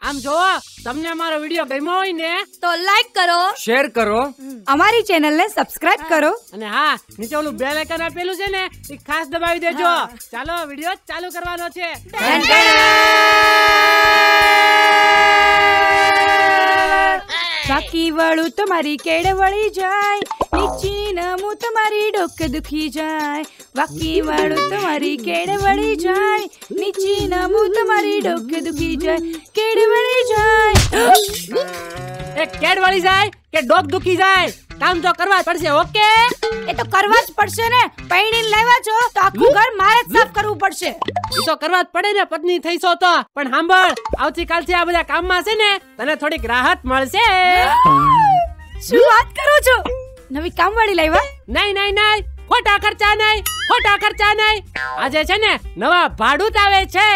આમ જો તમને અમારો વિડિયો ગમ્યો હોય ને તો લાઈક કરો, શેર કરો, અમારી ચેનલ ને સબસ્ક્રાઇબ કરો અને હા નીચે ઓલું બેલ આઇકન આપેલું છે ને એ ખાસ દબાવી દેજો. ચાલો વિડિયો ચાલુ કરવાનો છે. બાકી વાળું તમારી કેડ વળી જાય, નીચી નમું તમારી ડોક દુખી જાય. બાકી વાળું તમારી કેડ વળી જાય, નીચી નમું તમારી ડોક દુખી જાય. કેડ વળી જાય, એ કેડ વળી જાય કે ડોક દુખી જાય, કામ તો કરવા જ પડશે. ઓકે એ તો કરવા જ પડશે ને. પૈણીને લાવ્યા છો તો આખું ઘર મારે જ સાફ કરવું પડશે. એ તો કરવા જ પડે ને, પત્ની થઈશો તો. પણ સાંભળ, આવતીકાલથી આ બધા કામમાં છે ને તને થોડીક રાહત મળશે. શું વાત કરો છો? નવી કામવાળી લાવ્યા? નહીં નહીં નહીં, ખોટા ખર્ચા નહીં, ખોટા ખર્ચા નહીં. આજે છે ને નવા ભાડૂત આવે છે.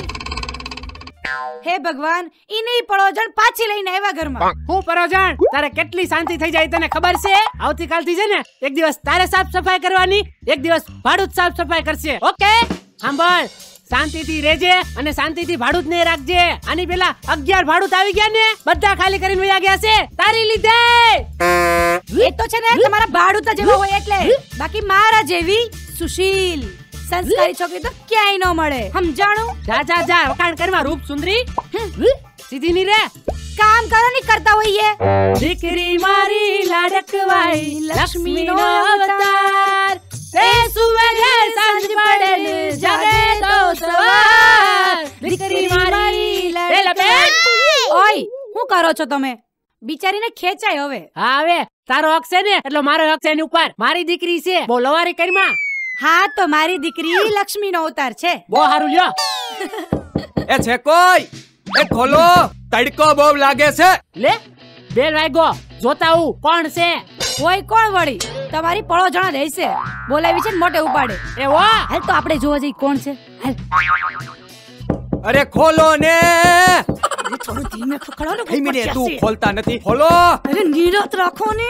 હે ભગવાન, ઈ નહીં પરોજણ પાછી લઈને આવ્યા ઘરમાં. હું પરોજણ, તારે કેટલી શાંતિ થઈ જાય તને ખબર છે? આવતીકાલથી છે ને એક દિવસ તારે સાફ સફાઈ કરવાની, એક દિવસ ભાડૂત સાફ સફાઈ કરશે. ઓકે સાંભળ, શાંતિથી રહેજે અને શાંતિથી ભાડૂત ને રાખજે. આની પેલા 11 ભાડૂત આવી ગયા ને, બધા ખાલી કરીને વયા ગયા છે તારી લીધે. એ તો છે ને તમારા ભાડૂત જેવા હોય એટલે, બાકી મારા જેવી સુશીલ સંસ્કારી છોકરી તો ક્યાંય ન મળે. સમજાણું? જા જા જા, વખાણ કરવા રૂપ સુંદરી. સીધી ની રે, કામ કરો ની કરતા હોઈએ. દીકરી મારી લાડકવાઈ લક્ષ્મીનો અવતાર, તે સુવગે સાંજ પડે ને જાગે તો સવાર. દીકરી મારી લાડકવાઈ. ઓય શું કરો છો તમે? બિચારીને ખેંચાય હવે. હા હવે તારો હક છે ને એટલો મારો હક છે એની ઉપર. મારી દીકરી છે, બો લવારી કરીમાં. હા તો મારી દીકરી લક્ષ્મીનો અવતાર છે. બો હારું લ્યો. એ છે કોઈ? એ ખોલો, તડકો બહુ લાગે છે. લે બેલ વાગ્યો, જોતા હું કોણ છે. કોઈ કોણ વળી? તમારી પળો જણા દે છે, બોલાવી છે ને મોટે ઉપાડે. એ વા હાલ તો આપણે જોવા જઈએ કોણ છે. હાલ અરે ખોલો ને. થોડું ધીમે ખખડો ને. કઈ મિનિટ તું ખોલતા નથી, ખોલો. અરે નીરત રાખો ને.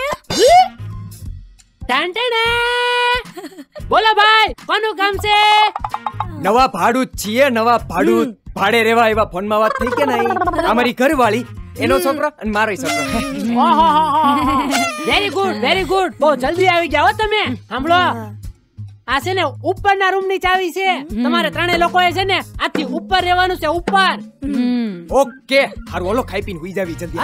ટાંટણે બોલો ભાઈ, કોનું કામ છે? નવા ભાડૂત છીએ, નવા ભાડૂત. ભાડે રેવા એવા ફોનમાં વાત થઈ કે નહીં? અમારી ઘરવાળી, એનો છોકરો અને મારો છોકરો. ઓહો વેરી ગુડ વેરી ગુડ, બહુ જલ્દી આવી ગયા હો તમે. સાંભળો, આ છે ને ઉપરના રૂમ ની ચાવી છે. તમારે ત્રણે લોકોએ છે ને આથી ઉપર રહેવાનું છે, ઉપર. ઓકે હારું, ઓલો ખાઈ પીને હુઈ જાવી જલ્દી.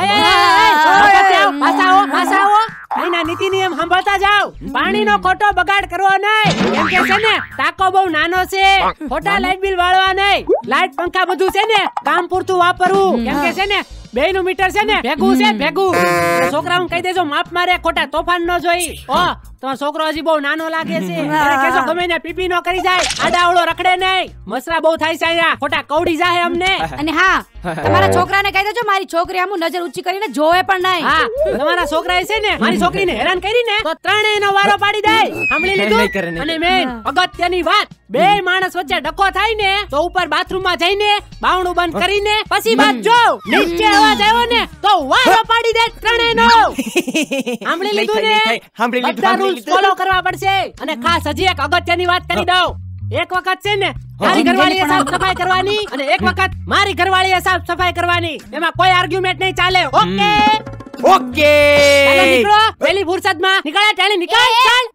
પાસાઓ અહીંના નીતિ નિયમ સાંભળતા જાવ. પાણીનો ખોટો બગાડ કરવો નહીં. કેમ કે છે ને ટાંકો બહુ નાનો છે, ખોટા લાઈટ બિલ વાળવા નહીં. લાઈટ પંખા બધું છે ને કામ પૂરતું વાપરવું. કેમ કે છે ને 2 નું મીટર છે ને ભેગું છે, ભેગું. છોકરાઓને કહી દેજો માપ મારે, ખોટા તોફાન ન જોઈ. તમારો છોકરો હજી બહુ નાનો લાગે છે, કેજો ગમે ને પીપી નો કરી જાય, આડાવડો રખડે નહીં. મસરા બહુ થાય છે અહીંયા, ખોટા કવડી જાય અમને. અને હા, તમારા છોકરાને કહી દેજો મારી છોકરી આમ નજર ઊંચી કરીને જોવે પણ નહીં. હા, તમારા છોકરાએ છે ને મારી છોકરીને હેરાન કરી ને તો ત્રણેયનો વારો પાડી દે. સાંભળી લીધું? અને મેન અગત્યની વાત, 2 માણસ વચ્ચે ડખો થાય ને તો ઉપર બાથરૂમમાં જઈને બાવણું બંધ કરીને પછી બાદ જો નીચે અવાજ આવ્યો ને તો વારો પાડી દે ત્રણેયનો. સાંભળી લીધું ને? બધા રૂલ્સ ફોલો કરવા પડશે. અને ખાસ હજી એક અગત્યની વાત કરી દઉં. એક વખત છે ને મારી ઘરવાળીએ સાફ સફાઈ કરવાની અને એક વખત મારી ઘરવાળીએ સાફ સફાઈ કરવાની. એમાં કોઈ આર્ગ્યુમેન્ટ નહીં ચાલે. ઓકે ઓકે ચાલો નીકળો, પેલી ફુરસદમાં નીકળે. ટાણી નીકળ, ચાલ.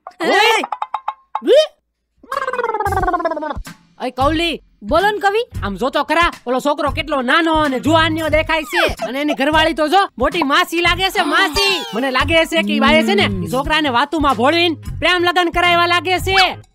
ઓય કૌલી, બોલો ને કવિ. આમ જોતો ખરા, ઓલો છોકરો કેટલો નાનો અને જુવાનિયો દેખાય છે, અને એની ઘરવાળી તો જો મોટી માસી લાગે છે, માસી. મને લાગે છે કે ઈ બાએ છે ને ઈ છોકરાને વાતુમાં ભોળવીને પ્રેમ લગન કરાવવા લાગે છે.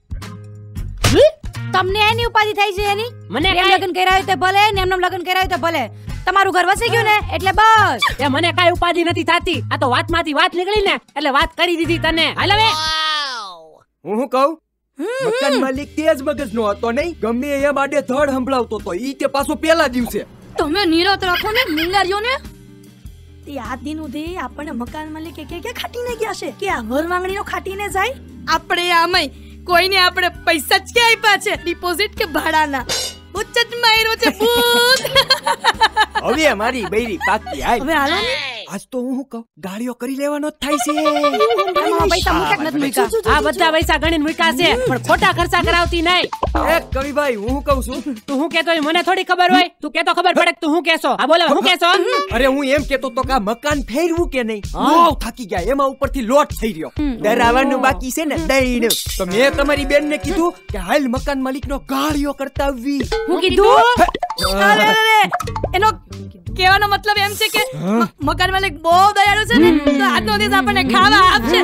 તમને એની ઉપાધિ થઈ છે એની? મને પ્રેમ લગન કર્યા હોય તો ભલે, ને એમનેમ લગન કર્યા હોય તો ભલે. તમારું ઘર વસી ગયું ને એટલે બસ. એ મને કાઈ ઉપાધિ નથી થાતી. આ તો વાતમાંથી વાત નીકળી ને એટલે વાત કરી દીધી તને. હાલ હવે હું કહું, મકાન માલિક તેજ મગજ નો હતો નહીં, ગમે એ માટે ધડ સંભળાવતો તો ઈ તે પાછો પેલા દિવસે. તમે નીરત રાખો ને મિંગારીઓ ને. આ દિન ઉધી આપણને મકાન માલિક કે ખાટીને ગયા છે કે આ વર વાંગણીનો ખાટીને જાય. આપણે આમય કોઈને આપણે પૈસા જ કે આપ્યા છે, ડિપોઝિટ કે ભાડાના. બુચ્ચત માર્યો છે ભૂત. હવે મારી બૈરી પાકી. હવે હાલો ને. આજ તો હું કહું ગાળીઓ કરી લેવાનો જ થાય છે. આમાં પૈસા મૂક્યા કે નથી મૂક્યા? આ બધા પૈસા ગણીને મૂક્યા છે પણ ખોટા ખર્ચા કરાવતી નહીં. એ કવિભાઈ હું કહું છું. તું હું કેતો મને થોડી ખબર હોય? તું કેતો ખબર પડે કે તું હું કેસો? આ બોલે હું કેસો? અરે હું એમ કેતો તો કે મકાન ફેરવું કે નહીં. બહુ થાકી ગયા એમાં ઉપરથી લોટ થઈ રહ્યો. ડરાવાનું બાકી છે ને દઈનું. તો મેં તમારી બેન ને કીધું કે હાલ મકાન માલિક નો ગાળીઓ કરતા આવી. હું કીધું? અરે એનો કહેવાનો મતલબ એમ છે કે મકાન માલિક બહુ દયાળુ છે ને તો આજનો દિવસ આપણને ખાવા આપશે.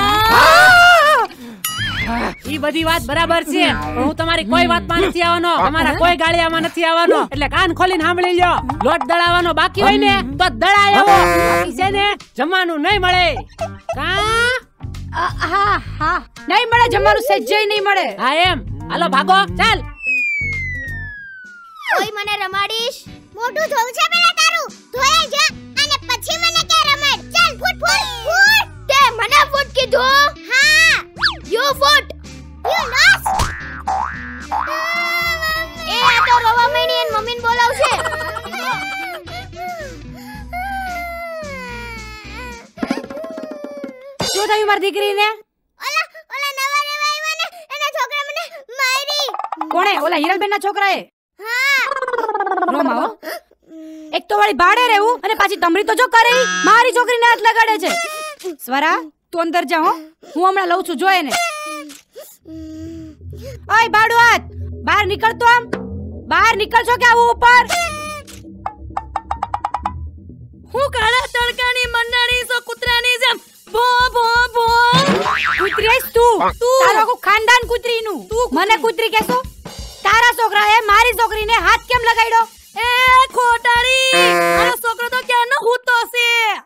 ઈ બધી વાત બરાબર છે પણ હું તમારી કોઈ વાતમાં નથી આવવાનો. તમારા કોઈ ગાળિયામાં નથી આવવાનો. એટલે કાન ખોલીને સાંભળી લ્યો. લોટ દળાવવાનો બાકી હોય ને તો દળાય આવો. બાકી છે ને જમવાનું નહીં મળે. હા નહીં મળે જમવાનું, સહેજે નહીં મળે. હા એમ. હાલો ભાગો ચાલ. ઓય મને રમાડીશ? મોટું ધોવું છે પેલા તારું. ધોઈ જા અને પછી મને કે રમાડ. ચાલ ફૂટ ફૂટ ફૂટ. તે મને ફૂટ કીધું? હા યુ ફૂટ. You lost. એ આ તો રોવા માંડી અને મમ્મીને બોલાવશે. શું થયું મારી દીકરીને? ઓલા નવા રેવા આવ્યા ને એના છોકરા મને મારી. કોણે? ઓલા હિરલબેન ના છોકરાએ? હા રોમાઓ એક તો વાળી ભાડે રહેવું અને પાછી તમરી તો જો કરે ઈ. મારી છોકરીને હાથ લગાડે છે. સ્વરા તું અંદર જા હો, હું હમણાં લઉં છું. જો એને. ઓય ભાડુ હાથ બહાર નીકળ. તો આમ બહાર નીકળશો કે આવું ઉપર? હું કાળા તડકાની મંડાણી સો કૂતરાની જેમ ભો ભો ભો. કૂતરી તું તારો કો ખાનદાન કૂતરીનું. તું મને કૂતરી કહેશો? તારા છોકરાએ મારી છોકરીને હાથ કેમ લગાડ્યો? એ ખોટાડી, મારો છોકરો તો ક્યાંનો હૂતો છે.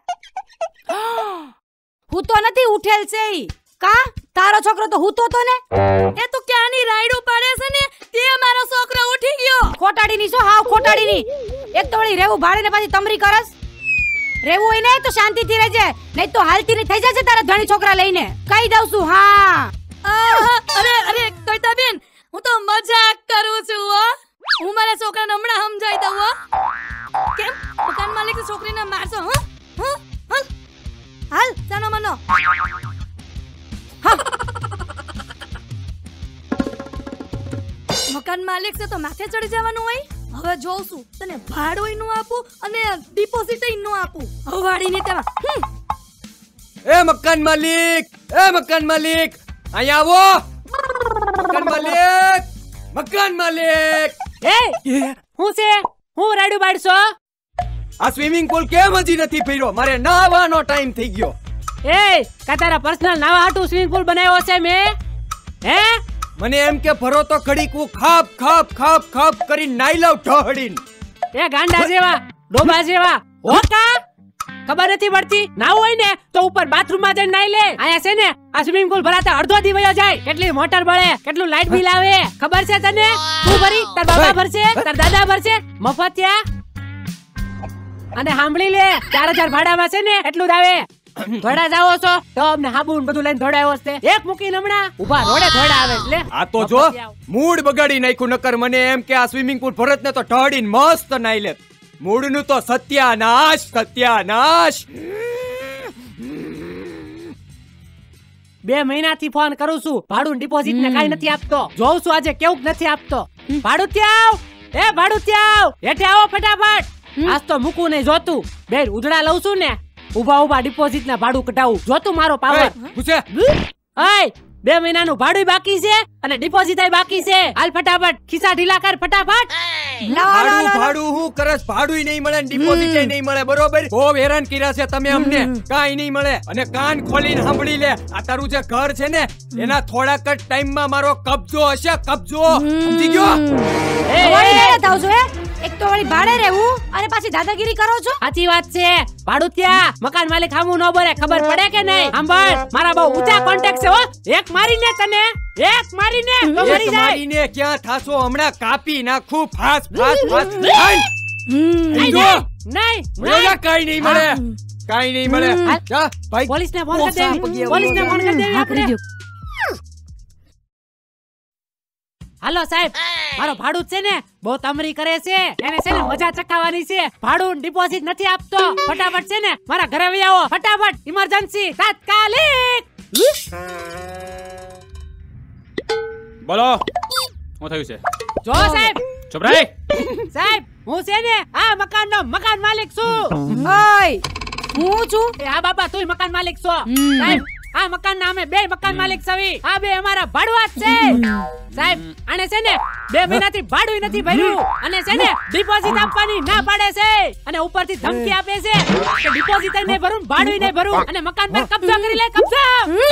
હૂતો નથી, ઉઠેલ છે ઈ. કા તારો છોકરો તો હૂતો તો ને. એ તું ક્યાંની રાયડું પાડે છે ને તે મારો છોકરો ઉઠી ગયો. ખોટાડી ની શું? હાવ ખોટાડી ની. એક તો વળી રેવું ભાડે ને પાછી તમરી કરસ. રેવું હોય ને તો શાંતિથી રહેજે, નહીં તો હાલતી ની થઈ જશે તારા ધણી છોકરા લઈને. કહી દઉં છું. હા અરે કવિતા બેન, હું તો મજાક કરું છું હો. હું મારા છોકરાને હમણાં સમજાઈ દઉં હો. કેમ મકાન માલિક છોકરીને મારશો? હાલ જાનો મનો. મકાન માલિક છે તો માથે ચડી જવાનું હોય. હવે જોઉં છું તને ભાડું નું આપું અને ડિપોઝિટ નું આપું. હવાડીને તેમાં એ મકાન માલિક, અહીંયા આવો. મકાન માલિક. એ હું છે? હું રાડું બાડશો? આ સ્વિમિંગ પૂલ કેમ હજી નથી ફેર્યો? મારે નાવાનો ટાઈમ થઈ ગયો. એ કા તારા પર્સનલ નાવા હાટુ સ્વિમિંગ પૂલ બનાવ્યો છે મેં? હે મને એમ કે ભરો તો ઘડીક હું ખાપ ખાપ ખાપ ખાપ કરીને નાઈ લઉં ઢહડીને. એ ગાંડા જેવા ડોબા જેવા હોકા ખબર નથી પડતી? નાવું હોય ને તો ઉપર બાથરૂમ માં જઈને નાઈ લે. આયા છે ને આ સ્વિમિંગ પૂલ ભરાતા અડધો દી વયો જાય. કેટલી મોટર બળે, કેટલું લાઈટ બિલ આવે ખબર છે તને? તું ભરી, તાર બાબા ભરશે, તાર દાદા ભરશે મફતિયા. અને સાંભળી લે 4000 ભાડામાં છે ને એટલું જ આવે. થોડા જાવો છો ટબ ને હાબુ ને બધું લઈને થોડાયો છે. એક મૂકીને હમણાં ઉભા રોડે થોડા આવે એટલે આ તો જો મૂડ બગાડી નાખ્યું. નકર મને એમ કે આ સ્વિમિંગ પૂલ ભરત ને તો ઢહડીને મસ્ત નાઈ લે. મૂડ નું તો સત્યાનાશ. 2 મહિનાથી ફોન કરું છું, ભાડું ડિપોઝિટ ને કાઈ નથી આપતો. જોઉં છું આજે કેવું નથી આપતો. ભાડુતિયાવ, એ ભાડુતિયાવ, હેઠે આવો ફટાફટ. આજ તો મૂકું નહીં જોતું. બેર ઉધડા લઉં છું ને, ઉભા ડિપોઝિટ ના ભાડું કઢાવું. જોતું મારો પાવર. પૂછે ઓય 2 મહિનાનું ભાડું બાકી છે અને ડિપોઝિટ બાકી છે. હાલ ફટાફટ ખિસ્સા ઢીલા કર ફટાફટ. ભાડું હું કરસ? ભાડું નહીં મળે, ડિપોઝિટ નહીં મળે. બરોબર, બહુ હેરાન કર્યા છે તમે અમને. કાઈ નહીં મળે. અને કાન ખોલીને સાંભળી લે, આ તારું જે ઘર છે ને એના થોડાક જ ટાઈમમાં મારો કબજો હશે. કબજો સમજી ગયો? એક તો વળી ભાડે રહેવું અને પાછી દાદાગીરી કરો છો. સાચી વાત છે ભાડુતિયા. મકાન માલિક હામું ન બોલે ખબર પડે કે નહીં? સાંભળ, મારા બહુ ઊંચા કોન્ટેક્ટ છે હો. એક મારીને તને, એક મારીને તો મરી જાય. મારીને ક્યાં થાશો? હમણાં કાપી નાખું. ફાસ ફાસ ફાસ. નહીં કાઈ નહીં મળે, કાઈ નહીં મળે. જા ભાઈ, પોલીસને ફોન કરી દેવી, પોલીસને ફોન કરી દેવી આપણે. હાલો સાહેબ, મારો ભાડું છે ને બહુ તમરી કરે છે, એને છે ને મજા ચકાવવાની છે. ભાડું ડિપોઝિટ નથી આપતો. ફટાફટ છે ને મારા ઘરે આવી આવો, ફટાફટ, ઇમરજન્સી, તાત્કાલિક. બોલો શું થયું છે? જો સાહેબ, ચૂપ રહે. સાહેબ હું છે ને આ મકાનનો મકાન માલિક છું. ઓય હું છું. એ હા બાપા, તુંય મકાન માલિક છો. સાહેબ આ મકાનના અમે બે મકાન માલિક છવી. આ બે અમારા ભાડુઆત છે. સાહેબ આને છે ને 2 મહિનાથી ભાડું નથી ભર્યું અને છે ને ડિપોઝિટ આપવાની ના પાડે છે અને ઉપરથી ધમકી આપે છે કે ડિપોઝિટ નહીં ભરું, ભાડું નહીં ભરું અને મકાન પર કબજો કરી લે, કબજો.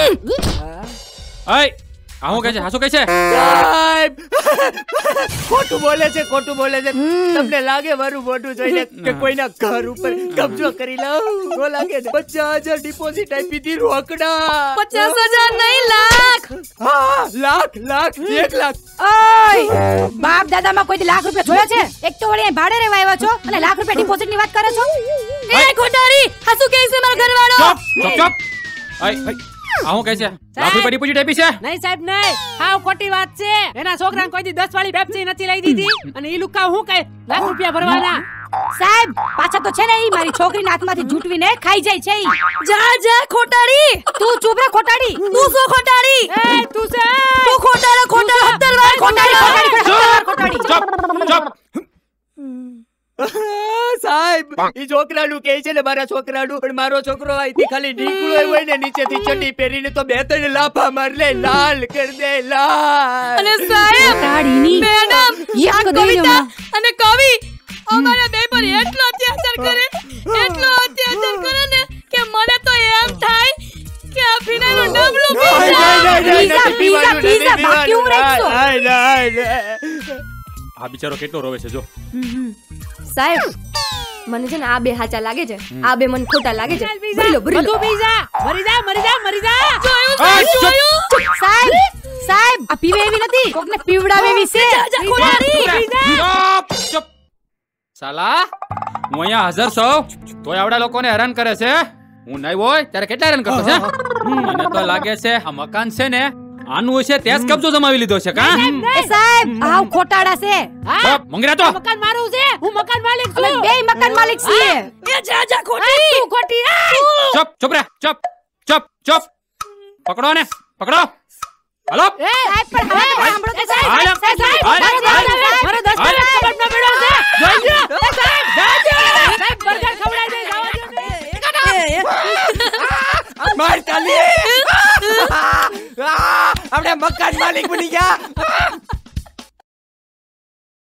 અય આ હું કહે છે? હાસુ કહે છે? સાહેબ ખોટું બોલે છે, ખોટું બોલે છે. તમને લાગે મારું મોઢું જોઈને કે કોઈના ઘર ઉપર કબજો કરી લઉં? તો લાગે છે 50,000 ડિપોઝિટ આપી દી રોકડા. 50,000 નહીં, લાખ. હા, લાખ 1 લાખ. ઓય બાપ દાદામાં કોઈ લાખ રૂપિયા જોયા છે? એક તો વળી અહીં ભાડે રહેવા આવ્યા છો અને લાખ રૂપિયા ડિપોઝિટ ની વાત કરે છો? એ ખોટાડી, આ શું કહે છે મારો ઘરવાળો? ચૂપ. અય આ હું કહે છે? લાખ રૂપિયા ડિપોઝિટ આપી છે? નહીં સાહેબ નહીં, હાવ ખોટી વાત છે. એના છોકરાને કોઈ દી 10 વાળી પેપ્સી નથી લઈ દીધી અને ઈ લુકા હું કહે લાખ રૂપિયા ભરવાના. સાહેબ પાછા તો છે ને ઈ મારી છોકરીના હાથમાંથી ઝૂંટવીને ખાઈ જાય છે. જા ખોટાડી, તું ચૂપ રે ખોટાડી. તું શું ખોટાડી? એ તું છે, તું ખોટાડે 17 વાર ખોટાડી. ચૂપ. સાહેબ ઈ છોકરાનું કહે છે ને મારા છોકરાનું, પણ મારો છોકરો અહીંથી ખાલી નીકળ્યો હોય ને નીચેથી ચડ્ડી પહેરીને તો 2-3 લાફા માર લે, લાલ કર દે, લાલ. અને સાહેબ મેડમ યા કવિતા અને કવિ અમારા બે પર એટલો અત્યાચાર કરે ને કે મને તો એમ થાય કે આ પીનાનું ડબલું પીઝા બાકી હું રાખજો. આ બિચારો કેટલો રોવે છે જો. સાહેબ મને છે ને આ બે હાચા લાગે છે, આ બે મને ખોટા લાગે છે. ભરી લો બધું પીઝા, મરી જા. સાહેબ આ પીવે એવી નથી, કોકને પીવડાવે એવી છે. ચૂપ. સાલા હું અહીંયા હાજર છું તોય આવડા લોકોને હેરાન કરે છે. હું નહીં હોય ત્યારે કેટલા હેરાન કરતો છે? મને તો લાગે છે આ મકાન છે ને આનું હશે તે જ કબજો જમાવી લીધો છે. કા એ સાહેબ આવ ખોટાડા છે. હા મંગરા તો મકાન મારું છે, હું મકાન માલિક છું. અમે બે મકાન માલિક છીએ. એ જા ખોટી, તું ખોટી. ચૂપ રે. ચૂપ. પકડો ને, પકડો. હાલો. સાહેબ પણ હવે સાંભળો તો સાહેબ. મારો 10 મિનિટ કબડ ન પડ્યો છે. જોઈ લો સાહેબ, સાહેબ બર્ગર ખવડાવી દે, જવા દો. માર તાલી. આપણે મકાન માલિક બની ગયા.